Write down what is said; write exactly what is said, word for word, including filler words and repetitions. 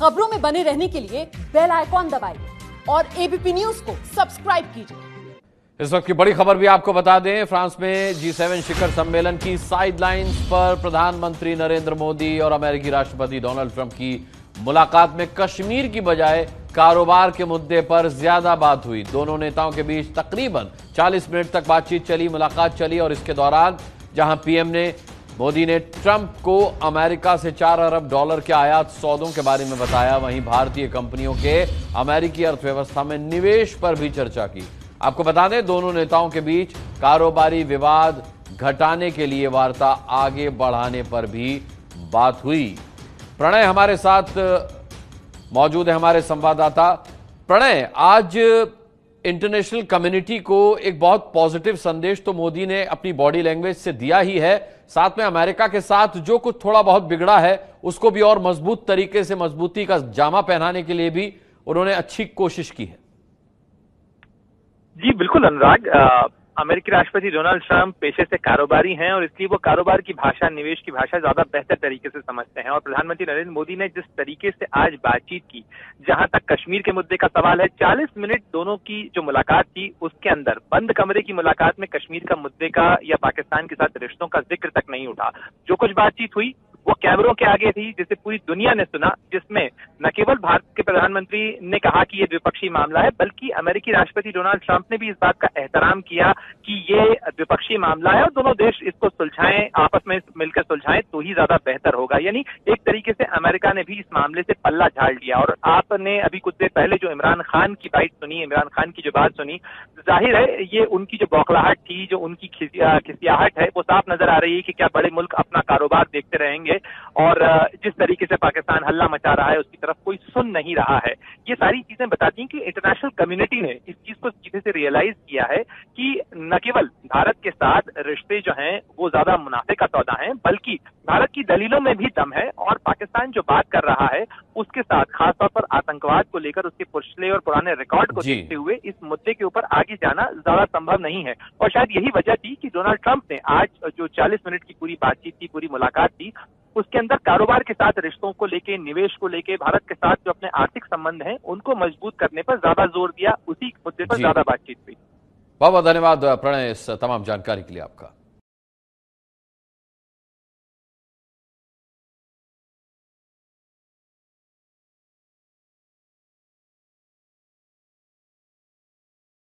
खबरों में बने रहने के लिए बेल आइकॉन दबाइए और एबीपी न्यूज को सब्सक्राइब कीजिए। इस वक्त की बड़ी खबर भी आपको बता दें, फ्रांस में जी सेवन शिखर सम्मेलन की साइडलाइंस पर प्रधानमंत्री नरेंद्र मोदी और अमेरिकी राष्ट्रपति डोनाल्ड ट्रंप की मुलाकात में कश्मीर की बजाय कारोबार के मुद्दे पर ज्यादा बात हुई। दोनों नेताओं के बीच तकरीबन चालीस मिनट तक बातचीत चली, मुलाकात चली और इसके दौरान जहां पीएम ने मोदी ने ट्रंप को अमेरिका से चार अरब डॉलर के आयात सौदों के बारे में बताया, वहीं भारतीय कंपनियों के अमेरिकी अर्थव्यवस्था में निवेश पर भी चर्चा की। आपको बता दें, दोनों नेताओं के बीच कारोबारी विवाद घटाने के लिए वार्ता आगे बढ़ाने पर भी बात हुई। प्रणय हमारे साथ मौजूद है, हमारे संवाददाता। प्रणय, आज इंटरनेशनल कम्युनिटी को एक बहुत पॉजिटिव संदेश तो मोदी ने अपनी बॉडी लैंग्वेज से दिया ही है, साथ में अमेरिका के साथ जो कुछ थोड़ा बहुत बिगड़ा है उसको भी और मजबूत तरीके से मजबूती का जामा पहनाने के लिए भी उन्होंने अच्छी कोशिश की है। जी बिल्कुल अनुराग, आ, अमेरिकी राष्ट्रपति डोनाल्ड ट्रंप पेशे से कारोबारी हैं और इसलिए वो कारोबार की भाषा, निवेश की भाषा ज्यादा बेहतर तरीके से समझते हैं। और प्रधानमंत्री नरेंद्र मोदी ने जिस तरीके से आज बातचीत की, जहां तक कश्मीर के मुद्दे का सवाल है, चालीस मिनट दोनों की जो मुलाकात थी उसके अंदर बंद कमरे की मुलाकात में कश्मीर का मुद्दे का या पाकिस्तान के साथ रिश्तों का जिक्र तक नहीं उठा। जो कुछ बातचीत हुई वो कैमरों के आगे थी, जिसे पूरी दुनिया ने सुना, जिसमें न केवल भारत के प्रधानमंत्री ने कहा कि ये द्विपक्षीय मामला है, बल्कि अमेरिकी राष्ट्रपति डोनाल्ड ट्रंप ने भी इस बात का एहतराम किया कि ये द्विपक्षीय मामला है और दोनों देश इसको सुलझाएं, आपस में मिलकर सुलझाएं तो ही ज्यादा बेहतर होगा। यानी एक तरीके से अमेरिका ने भी इस मामले से पल्ला झाड़ लिया। और आपने अभी कुछ देर पहले जो इमरान खान की बात सुनी, इमरान खान की जो बात सुनी, जाहिर है ये उनकी जो बौखलाहट थी, जो उनकी खिसियाहट है, वो साफ नजर आ रही है कि क्या बड़े मुल्क अपना कारोबार देखते रहेंगे और जिस तरीके से पाकिस्तान हल्ला मचा रहा है उसकी तरफ कोई सुन नहीं रहा है। ये सारी चीजें बताती हैं कि इंटरनेशनल कम्युनिटी ने इस चीज को सीधे से रियलाइज किया है कि न केवल भारत के साथ रिश्ते जो हैं वो ज्यादा मुनाफे का सौदा हैं, बल्कि भारत की दलीलों में भी दम है और पाकिस्तान जो बात कर रहा है उसके साथ खासतौर पर आतंकवाद को लेकर उसके पिछले और पुराने रिकॉर्ड को देखते हुए इस मुद्दे के ऊपर आगे जाना ज्यादा संभव नहीं है। और शायद यही वजह थी कि डोनाल्ड ट्रंप ने आज जो चालीस मिनट की पूरी बातचीत थी, पूरी मुलाकात थी, उसके अंदर कारोबार के साथ रिश्तों को लेके, निवेश को लेके, भारत के साथ जो अपने आर्थिक संबंध हैं उनको मजबूत करने पर ज्यादा जोर दिया, उसी मुद्दे पर ज्यादा बातचीत हुई। बहुत बहुत धन्यवाद प्रणय इस तमाम जानकारी के लिए आपका।